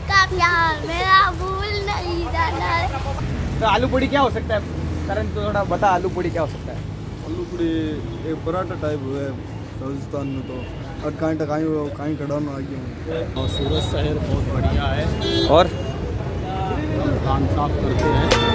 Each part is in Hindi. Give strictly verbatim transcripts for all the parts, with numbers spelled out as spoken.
का प्यार मेरा भूल नहीं जाना। तो आलू पूड़ी क्या हो सकता है करण, तो थोड़ा बता आलू पूड़ी क्या हो सकता है? आलू पूड़ी एक पराठा टाइप है राजस्थान में, तो और कहीं कहीं कहीं खड़ाना आ गया। और सूरत शहर बहुत बढ़िया है और काम साफ करते हैं।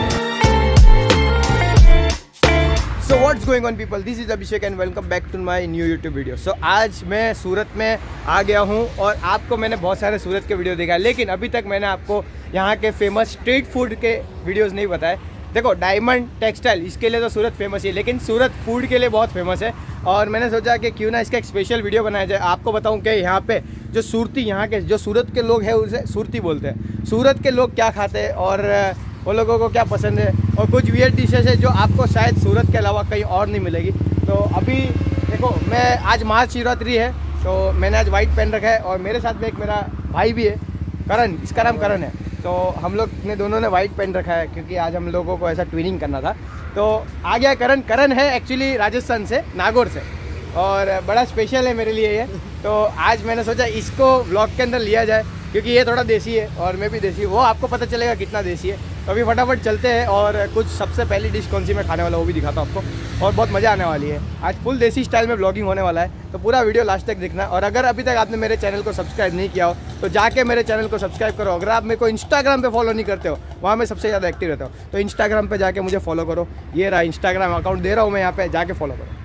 So what's going on people, this is Abhishek and welcome back to my new YouTube video. So आज मैं सूरत में आ गया हूँ और आपको मैंने बहुत सारे सूरत के वीडियो देखा है, लेकिन अभी तक मैंने आपको यहाँ के फेमस स्ट्रीट फूड के वीडियोस नहीं बताए। देखो डायमंड टेक्सटाइल इसके लिए तो सूरत फेमस ही है, लेकिन सूरत फूड के लिए बहुत फेमस है और मैंने सोचा कि क्यों ना इसका एक स्पेशल वीडियो बनाया जाए। आपको बताऊं कि यहाँ पे जो सूरती, यहाँ के जो सूरत के लोग हैं उसे सूरती बोलते हैं। सूरत के लोग क्या खाते हैं और वो लोगों को क्या पसंद है, और कुछ वियर्ड डिशेज है जो आपको शायद सूरत के अलावा कहीं और नहीं मिलेगी। तो अभी देखो, मैं आज महाशिवरात्रि है तो मैंने आज वाइट पहन रखा है और मेरे साथ में एक मेरा भाई भी है करण, इसका नाम करण है। तो हम लोग ने दोनों ने वाइट पहन रखा है क्योंकि आज हम लोगों को ऐसा ट्विनिंग करना था। तो आ गया करण। करण है एक्चुअली राजस्थान से, नागौर से, और बड़ा स्पेशल है मेरे लिए ये। तो आज मैंने सोचा इसको व्लॉग के अंदर लिया जाए क्योंकि ये थोड़ा देसी है और मैं भी देसी हूँ, वो आपको पता चलेगा कितना देसी है। तो अभी फटाफट चलते हैं और कुछ सबसे पहली डिश कौन सी मैं खाने वाला वो भी दिखाता हूँ आपको, और बहुत मज़ा आने वाली है। आज फुल देसी स्टाइल में व्लॉगिंग होने वाला है, तो पूरा वीडियो लास्ट तक देखना। और अगर अभी तक आपने मेरे चैनल को सब्सक्राइब नहीं किया हो तो जाके मेरे चैनल को सब्सक्राइब करो। अगर आप मेरे को इंस्टाग्राम पे फॉलो नहीं करते हो, वहाँ मैं सबसे ज़्यादा एक्टिव रहता हूँ, तो इंस्टाग्राम पे जाके मुझे फॉलो करो। ये रहा इंस्टाग्राम अकाउंट दे रहा हूँ मैं यहाँ पे, जाके फॉलो करो।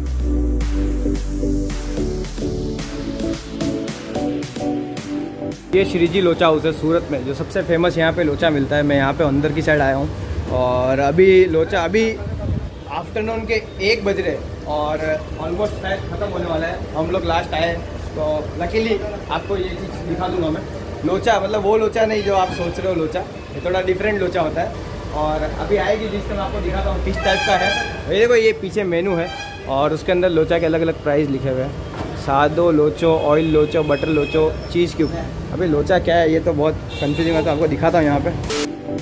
ये श्रीजी लोचा हाउस है सूरत में, जो सबसे फेमस यहाँ पे लोचा मिलता है। मैं यहाँ पे अंदर की साइड आया हूँ और अभी लोचा अभी आफ्टरनून के एक बज रहे और ऑलमोस्ट शायद ख़त्म होने वाला है। हम लोग लास्ट आए तो लकीली आपको ये चीज़ दिखा दूँगा मैं। लोचा मतलब वो लोचा नहीं जो आप सोच रहे हो लोचा, ये थोड़ा डिफरेंट लोचा होता है। और अभी आएगी जिस तरह आपको दिखाता हूँ किस टाइप का है। ये देखो, ये पीछे मेनू है और उसके अंदर लोचा के अलग अलग प्राइस लिखे हुए हैं। Sado locho, oil locho, butter locho, cheese cube. अभी लोचा क्या है ये तो बहुत कंफ्यूजिंग है, तो आपको दिखाता हूँ यहाँ पे।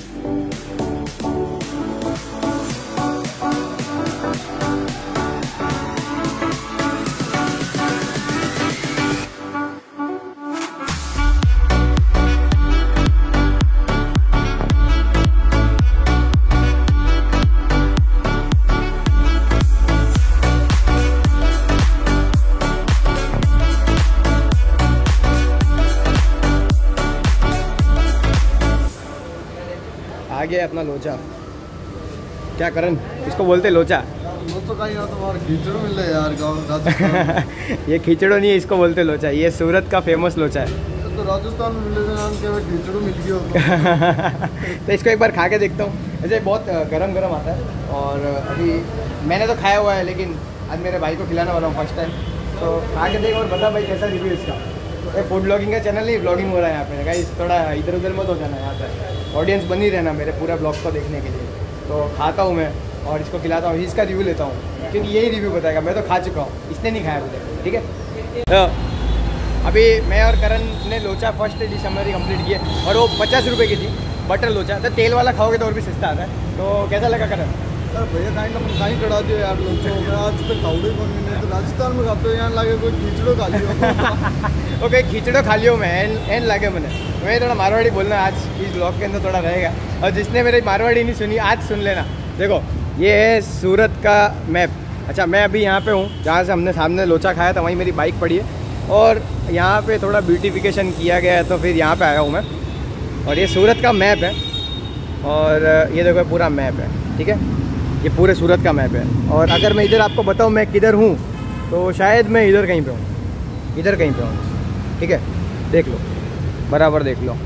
आ गया अपना लोचा। क्या करन, इसको बोलते लोचा। लोचा का यहाँ तो खिचड़ो मिल रहा है यार गाँव। ये खिचड़ो नहीं है, इसको बोलते लोचा। ये सूरत का फेमस लोचा है। तो राजस्थान में मिले नाम क्या खिचड़ो मिल गया। तो इसको एक बार खा के देखता हूँ। ऐसे बहुत गरम गरम आता है और अभी मैंने तो खाया हुआ है, लेकिन आज मेरे भाई को खिलाने वाला हूँ फर्स्ट टाइम। तो खा के देख और बता भाई कैसा रिव्यू इसका। ये फूड ब्लॉगिंग का चैनल नहीं, ब्लॉगिंग हो रहा है यहाँ पे। गाइस थोड़ा इधर उधर मत हो जाना, यहाँ पे ऑडियंस बनी रहना मेरे पूरा ब्लॉग को देखने के लिए। तो खाता हूँ मैं और इसको खिलाता हूँ, इसका रिव्यू लेता हूँ क्योंकि यही रिव्यू बताएगा। मैं तो खा चुका हूँ, इसने नहीं खाया मुझे, ठीक है। तो अभी मैं और करण ने लोचा फर्स्ट डिश हमारी कंप्लीट की है और वो पचास रुपये की थी, बटर लोचा। तो तेल वाला खाओगे तो और भी सस्ता आता है। तो कैसा लगा करण? अरे भैया कहीं ना कहीं चढ़ा दियो यार लोचो। मैं आज तक खाऊंगा कौन नहीं, तो राजस्थान में खाते हो, यहाँ लागे कोई खिचड़ो खा लियो। ओके, खिचड़ो खा लियो मैं एन एन लागे मैंने। मैं थोड़ा मारवाड़ी बोलना आज इस ब्लॉग के अंदर थोड़ा रहेगा, और जिसने मेरी मारवाड़ी नहीं सुनी आज सुन लेना। देखो ये है सूरत का मैप। अच्छा, मैं अभी यहाँ पे हूँ जहाँ से हमने सामने लोचा खाया था, वहीं मेरी बाइक पड़ी है और यहाँ पे थोड़ा ब्यूटिफिकेशन किया गया है, तो फिर यहाँ पे आया हूँ मैं। और ये सूरत का मैप है और ये देखो पूरा मैप है, ठीक है। ये पूरे सूरत का मैप है और अगर मैं इधर आपको बताऊँ मैं किधर हूँ तो शायद मैं इधर कहीं पे हूँ, इधर कहीं पे हूँ, ठीक है। देख लो, बराबर देख लो।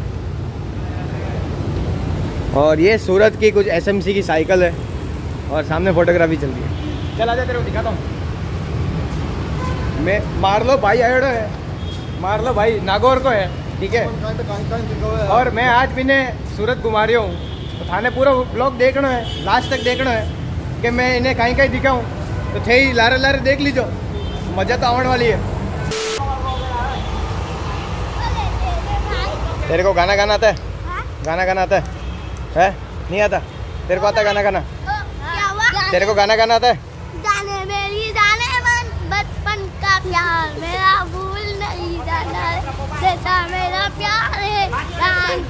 और ये सूरत की कुछ एसएमसी की साइकिल है और सामने फोटोग्राफी चल रही है। चल आजा, तेरे को दिखाता हूँ मैं। मार लो भाई, आयोडो है, मार लो भाई, नागौर को है, ठीक है। और मैं आज भी ने सूरत घुमा रही हूँ, तो थाने पूरा ब्लॉग देखना है, लास्ट तक देखना है कि मैं इन्हें कहीं कहीं दिखाऊँ। तो थे ही लारे लारे देख लीजो, मज़ा तो आने वाली है। तेरे को गाना गाना आता है? गाना गाना आता है? है नहीं आता? तेरे को आता है गाना गाना? तेरे को गाना गाना आता है? जाने मेरी जाने मन बचपन का प्यार मेरा भूल नहीं जाना, जैसा मेरा प्यार है जान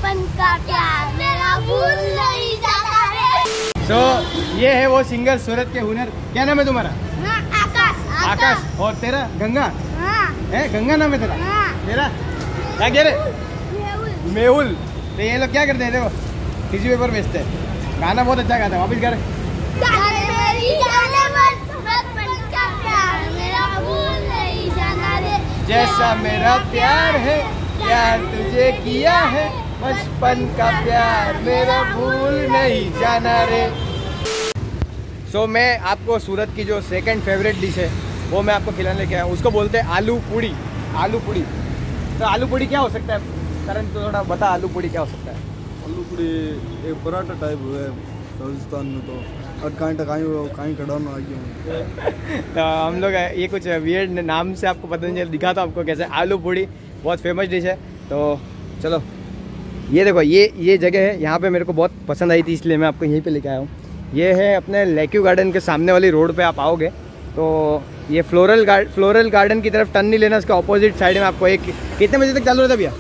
बचपन का प्यार मेरा भूल नहीं जाता रे। सो so, ये है वो सिंगर सूरत के हुनर। क्या नाम है तुम्हारा? हाँ, आकाश। आकाश। और तेरा? गंगा हाँ। है? गंगा नाम है तेरा? हाँ। तेरा क्या कह रहे? मेहुल। मेहुल। तो ये लोग क्या करते हैं देखो, टिश्यू पेपर बेचते हैं। गाना बहुत अच्छा गाता है, वापिस कर। जाने मेरी जाने मन, बचपन का प्यार मेरा भूल नहीं जाना रे। जैसा मेरा प्यार है प्यार तुझे किया है, बचपन का प्यार मेरा भूल नहीं जाना रे। सो so, मैं आपको सूरत की जो सेकंड फेवरेट डिश है वो मैं आपको खिलाने लेके आया हूँ। उसको बोलते हैं आलू पूड़ी। आलू पूड़ी। तो आलू पूड़ी क्या हो सकता है करण, तो थोड़ा बता आलू पूड़ी क्या हो सकता है? आलू पूड़ी एक पराठा टाइप हुआ है राजस्थान में, तो और कहीं टकाई कहीं खड़ा ना आ गया। तो हम लोग ये कुछ वियर्ड नाम से आपको पता नहीं चल, दिखाता हूँ आपको कैसे। आलू पूड़ी बहुत फेमस डिश है। तो चलो ये देखो, ये ये जगह है, यहाँ पे मेरे को बहुत पसंद आई थी इसलिए मैं आपको यहीं पे लेके आया हूँ। ये है अपने लेक्यू गार्डन के सामने वाली रोड पे आप आओगे तो ये फ्लोरल गार्ड फ्लोरल गार्डन की तरफ टर्न नहीं लेना, उसके ऑपोजिट साइड में आपको एक। कितने बजे तक चालू रहता भैया?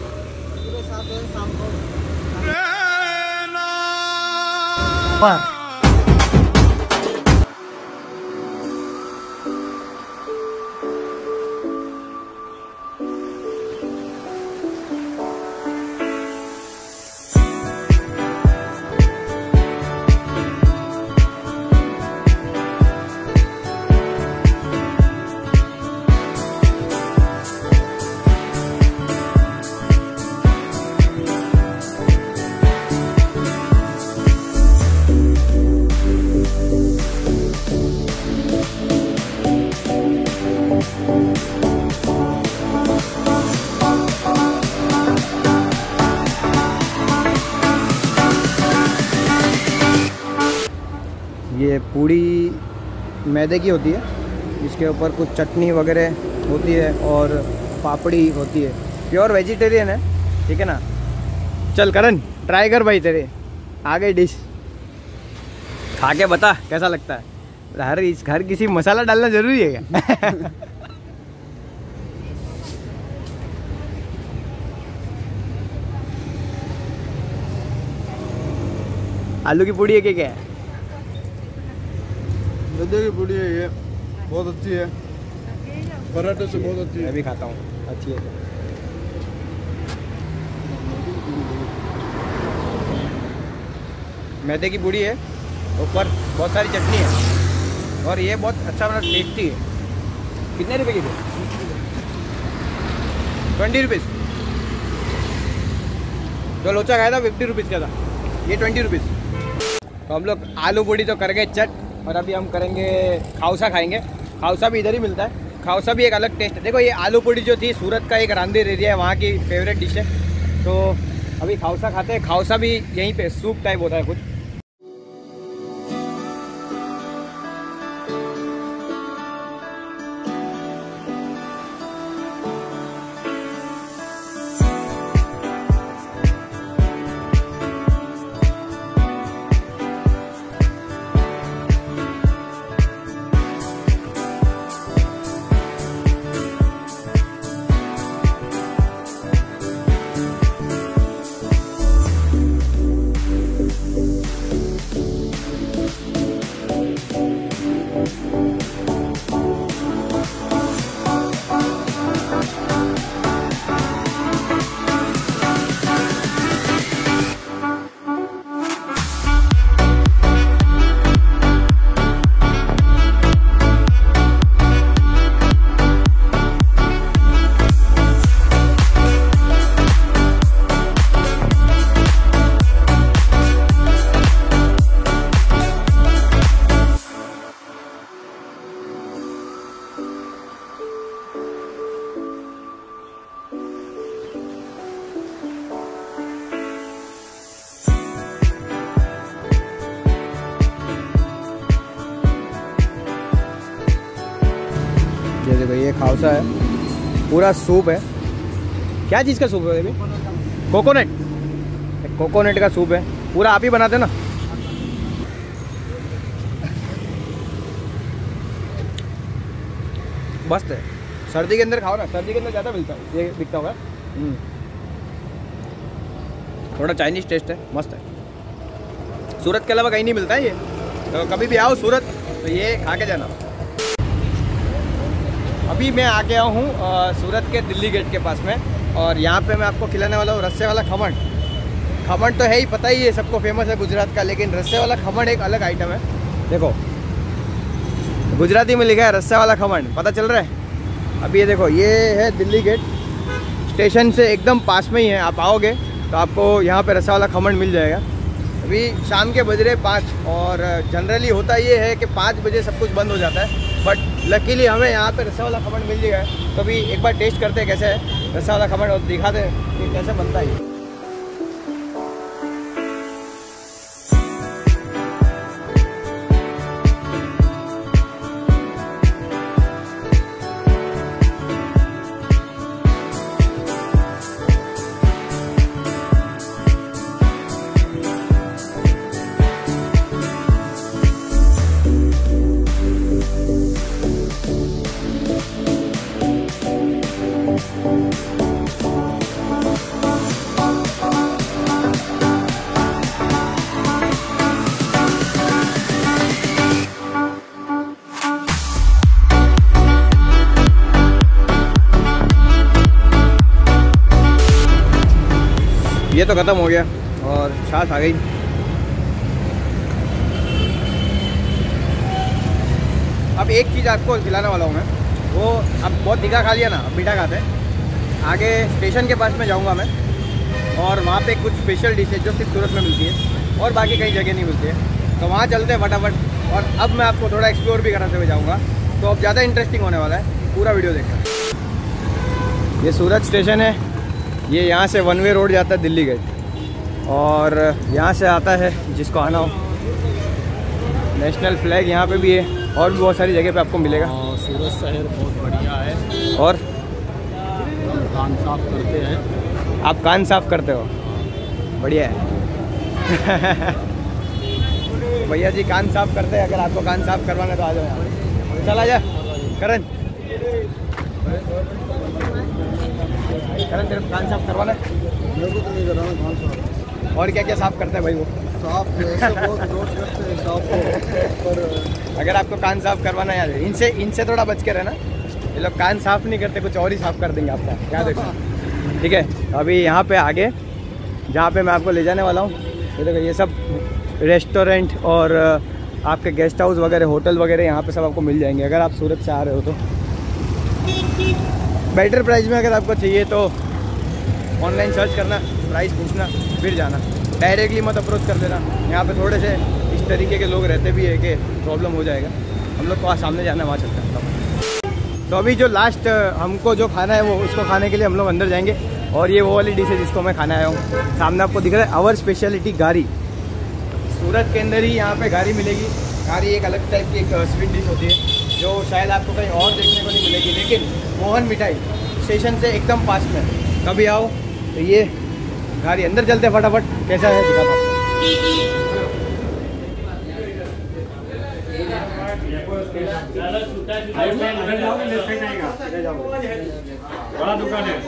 पर ये पूड़ी मैदे की होती है, इसके ऊपर कुछ चटनी वगैरह होती है और पापड़ी होती है। प्योर वेजिटेरियन है, ठीक है ना। चल करण ट्राई कर भाई, तेरे आ गई डिश, खा के बता कैसा लगता है। हर इस हर किसी मसाला डालना जरूरी है क्या? आलू की पूड़ी है क्या क्या है? मैदे की पूड़ी है, ये बहुत अच्छी है, पराठे से बहुत अच्छी है। मैं भी खाता हूँ, अच्छी है। मैदे की पूड़ी है, ऊपर बहुत सारी चटनी है और ये बहुत अच्छा मतलब टेस्टी है। कितने रुपए की थी? Twenty rupees. जो लोचा खाया था फिफ्टी रुपीज़ का था, ये ट्वेंटी रुपीज़। तो हम लोग आलू पूड़ी तो कर गए चट, और अभी हम करेंगे खाउसा खाएंगे। खाउसा भी इधर ही मिलता है, खाउसा भी एक अलग टेस्ट है। देखो ये आलू पूड़ी जो थी सूरत का एक रांदेर एरिया है, वहाँ की फेवरेट डिश है। तो अभी खाउसा खाते हैं। खाउसा भी यहीं पे सूप टाइप होता है कुछ। ये देखो ये खाउसा है, पूरा सूप है। क्या चीज़ का सूप है अभी? कोकोनट। कोकोनट का सूप है, पूरा आप ही बनाते ना? मस्त है। सर्दी के अंदर खाओ ना, सर्दी के अंदर ज़्यादा मिलता है, ये बिकता होगा। थोड़ा चाइनीज़ टेस्ट है, मस्त है। सूरत के अलावा कहीं नहीं मिलता है ये, तो कभी भी आओ सूरत तो ये खा के जाना। अभी मैं आ गया हूँ सूरत के दिल्ली गेट के पास में, और यहाँ पे मैं आपको खिलाने वाला हूँ रस्से वाला खमण। खमण तो है ही, पता ही है, सबको फेमस है गुजरात का, लेकिन रस्से वाला खमण एक अलग आइटम है। देखो गुजराती में लिखा है रस्से वाला खमण, पता चल रहा है। अभी ये देखो, ये है दिल्ली गेट, स्टेशन से एकदम पास में ही है। आप आओगे तो आपको यहाँ पे रस्सा वाला खमण मिल जाएगा। अभी शाम के बज रहे पाँच, और जनरली होता ये है कि पाँच बजे सब कुछ बंद हो जाता है, बट लकीली हमें यहाँ पे रस्सा वाला खमण मिल गया है। तो अभी एक बार टेस्ट करते हैं कैसे है रस्सा वाला खमण, और दिखाते हैं कि कैसे बनता है। ये तो ख़त्म हो गया और छाछ आ गई। अब एक चीज़ आपको खिलाने वाला हूँ मैं, वो अब बहुत तीखा खा लिया ना, अब मीठा खाते हैं। आगे स्टेशन के पास में जाऊँगा मैं, और वहाँ पे कुछ स्पेशल डिश है जो सिर्फ सूरत में मिलती है और बाकी कई जगह नहीं मिलती है, तो वहाँ चलते हैं फटाफट। और अब मैं आपको थोड़ा एक्सप्लोर भी कराते हुए जाऊँगा, तो अब ज़्यादा इंटरेस्टिंग होने वाला है, पूरा वीडियो देखना। ये सूरत स्टेशन है, ये यहाँ से वन वे रोड जाता है दिल्ली गेट, और यहाँ से आता है जिसको आना हो। नेशनल फ्लैग यहाँ पे भी है, और भी बहुत सारी जगह पे आपको मिलेगा। और सूरत शहर बहुत बढ़िया है, और कान साफ करते हैं। आप कान साफ करते हो, बढ़िया है। भैया जी कान साफ करते हैं, अगर आपको कान साफ करवाना तो आ जाओ यहाँ। चल आ जा करण, करण तेरे कान साफ करवाना है? मेरे को तो नहीं कराना कान साफ। और क्या क्या साफ करता है भाई वो? साफ ऐसे बहुत रोज करते हैं साफ को, पर अगर आपको कान साफ करवाना है यार, इनसे इनसे थोड़ा बच के रहना। ये लोग कान साफ नहीं करते, कुछ और ही साफ कर देंगे आपका, क्या देखो। ठीक है, अभी यहाँ पे आगे जहाँ पे मैं आपको ले जाने वाला हूँ, ये देखो, ये सब रेस्टोरेंट और आपके गेस्ट हाउस वगैरह, होटल वगैरह यहाँ पे सब आपको मिल जाएंगे अगर आप सूरत से आ रहे हो तो। बेटर प्राइस में अगर आपको चाहिए तो ऑनलाइन सर्च करना, प्राइस पूछना, फिर जाना। डायरेक्टली मत अप्रोच कर देना, यहाँ पे थोड़े से इस तरीके के लोग रहते भी है कि प्रॉब्लम हो जाएगा। हम लोग को वहाँ सामने जाना है, वहाँ चलते हैं। तो अभी जो लास्ट हमको जो खाना है वो उसको खाने के लिए हम लोग अंदर जाएंगे, और ये वो वाली डिश है जिसको मैं खाना आया हूँ। सामने आपको दिख रहा है आवर स्पेशलिटी गारी। सूरत के अंदर ही यहाँ पे गारी मिलेगी। गारी एक अलग टाइप की एक स्वीट डिश होती है जो शायद आपको कहीं और देखने को नहीं मिलेगी, लेकिन मोहन मिठाई स्टेशन से एकदम पास में, कभी आओ तो ये गाड़ी। अंदर चलते फटाफट, कैसा है दिखाता हूँ। बड़ा दुकान है,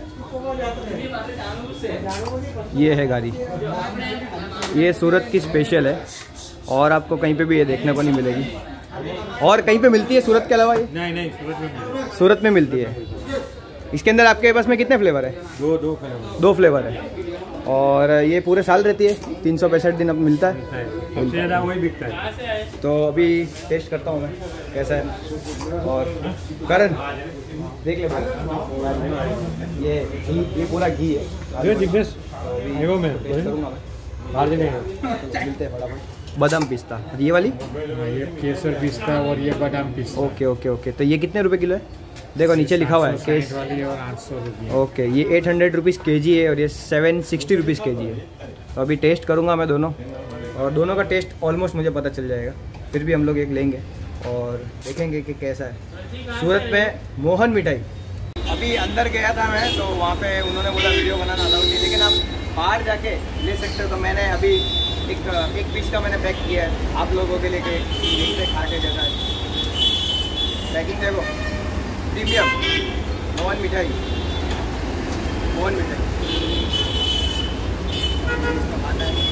ये है गाड़ी, ये सूरत की स्पेशल है और आपको कहीं पे भी ये देखने को नहीं मिलेगी। और कहीं पे मिलती है सूरत के अलावा? ये नहीं नहीं सूरत में सूरत में मिलती है। इसके अंदर आपके पास में कितने फ्लेवर है? दो दो फ्लेवर दो फ्लेवर है, और ये पूरे साल रहती है, तीन सौ पैंसठ दिन अब मिलता है। सबसे ज़्यादा वही बिकता है। तो अभी टेस्ट करता हूँ मैं कैसा है। और करण देख ले भाई, ये घी, ये पूरा घी है। जो जिग्नेश एगो में टेस्ट करूँगा मैं, बाहर नहीं मिलते हैं फटाफट। बादाम पिस्ता, ये वाली ये केसर पिस्ता और ये बादाम पिस्ता। Okay okay okay. तो ये कितने रुपए किलो है? देखो नीचे लिखा हुआ है केस वाली और आठ सौ रुपये। ओके, ये एट हंड्रेड रुपीज़ के जी है और ये सेवन सिक्सटी रुपीज़ के जी है। तो अभी टेस्ट करूँगा मैं दोनों, और दोनों का टेस्ट ऑलमोस्ट मुझे पता चल जाएगा। फिर भी हम लोग एक लेंगे और देखेंगे कि कैसा है। सूरत में मोहन मिठाई। अभी अंदर गया था मैं, तो वहाँ पे उन्होंने बोला वीडियो बनाना अलाउड नहीं, लेकिन आप बाहर जाके ले सकते हो। तो मैंने अभी एक एक पीस का मैंने पैक किया है आप लोगों के लिए, देखते खा के जैसा है। पैकिंग देखो, प्रीमियम मोहन मिठाई, मोहन मिठाई। इसका खाता है।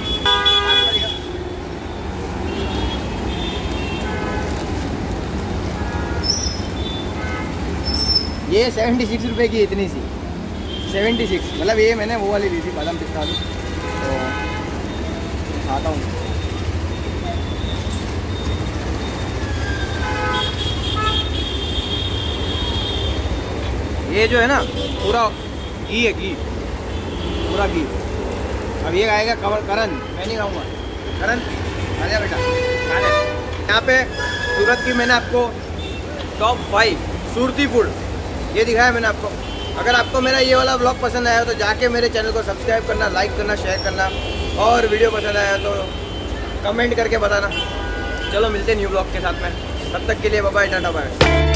ये सेवेंटी सिक्स रुपये की इतनी सी, सेवेंटी सिक्स, मतलब ये मैंने वो वाली ली थी बादाम पिस्ता आलू, तो खाता हूँ। ये जो है ना पूरा घी है, घी पूरा घी। अब ये आएगा कवर करण, मैं नहीं खाऊंगा। करण आ जा बेटा, आ जा। यहाँ पे सूरत की मैंने आपको टॉप फाइव सूरती फूड ये दिखाया मैंने आपको। अगर आपको मेरा ये वाला ब्लॉग पसंद आया तो जाके मेरे चैनल को सब्सक्राइब करना, लाइक करना, शेयर करना, और वीडियो पसंद आया तो कमेंट करके बताना। चलो मिलते हैं न्यू ब्लॉग के साथ में, तब तक के लिए बाय बाय, टाटा बाय।